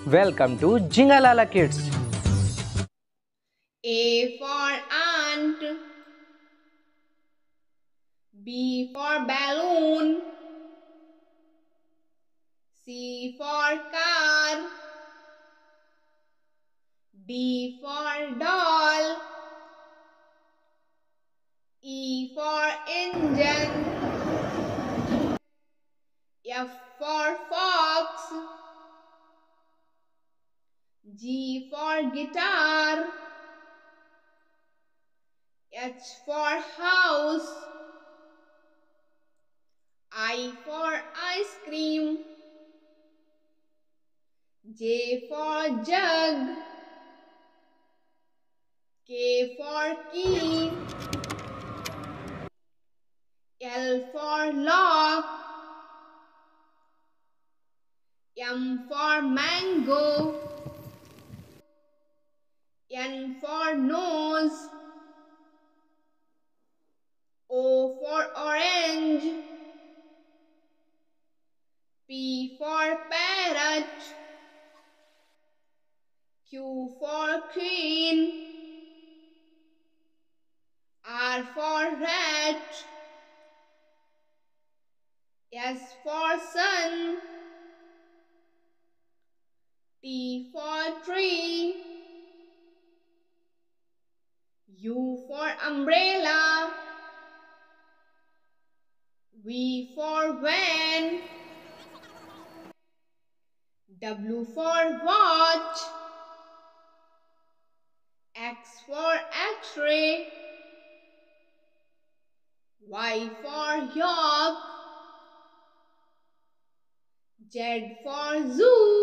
Welcome to JINGA LALA Kids. A for ant, B for balloon, C for car, D for doll, E for engine, F for fox, G for guitar, H for house, I for ice cream, J for jug, K for key, L for lock, M for mango, N for nose, O for orange, P for parrot, Q for queen, R for rat, S for sun, T for tree, U for umbrella, V for van, W for watch, X for X-ray, Y for york, Z for zoo,